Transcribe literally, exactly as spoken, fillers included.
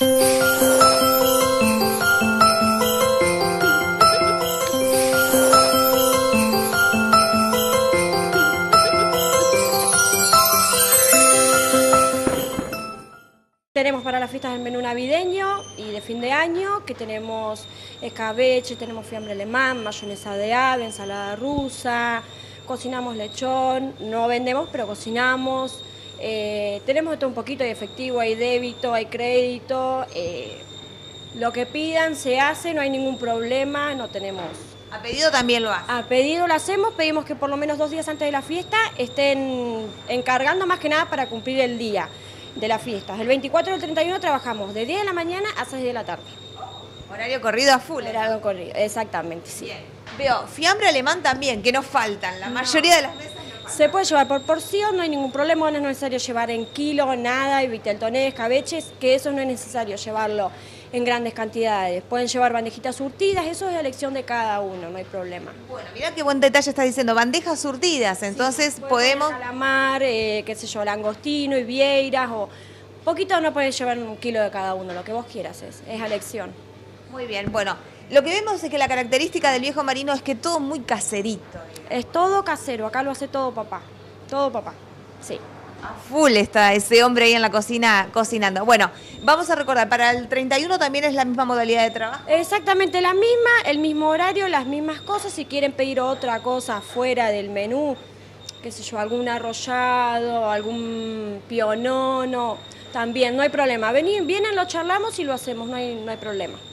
Tenemos para las fiestas el menú navideño y de fin de año, que tenemos escabeche, tenemos fiambre alemán, mayonesa de ave, ensalada rusa, cocinamos lechón, no vendemos pero cocinamos, eh, tenemos de todo un poquito, hay efectivo, hay débito, hay crédito, eh, lo que pidan se hace, no hay ningún problema, no tenemos... A pedido también lo hace. A pedido lo hacemos, pedimos que por lo menos dos días antes de la fiesta estén encargando más que nada para cumplir el día de las fiestas. El veinticuatro y el treinta y uno trabajamos de diez de la mañana a seis de la tarde. Horario corrido a full. Horario corrido, exactamente, sí. Bien. Veo, fiambre alemán también, que nos faltan. La no. mayoría de las mesas no faltan. Se puede llevar por porción, no hay ningún problema, no es necesario llevar en kilo, nada, y viteltoné, escabeches, que eso no es necesario llevarlo en grandes cantidades. Pueden llevar bandejitas surtidas, eso es elección de cada uno, no hay problema. Bueno, mirá qué buen detalle está diciendo, bandejas surtidas, entonces sí, podemos... calamar, eh, qué sé yo, langostino y vieiras, o poquito no puedes llevar un kilo de cada uno, lo que vos quieras es, es elección. Muy bien, bueno, lo que vemos es que la característica del viejo marino es que todo muy caserito. Es todo casero, acá lo hace todo papá, todo papá, sí. A full está ese hombre ahí en la cocina cocinando. Bueno, vamos a recordar, para el treinta y uno también es la misma modalidad de trabajo. Exactamente la misma, el mismo horario, las mismas cosas. Si quieren pedir otra cosa fuera del menú, qué sé yo, algún arrollado, algún pionono, también no hay problema. Vienen, vienen, lo charlamos y lo hacemos, no hay, no hay problema.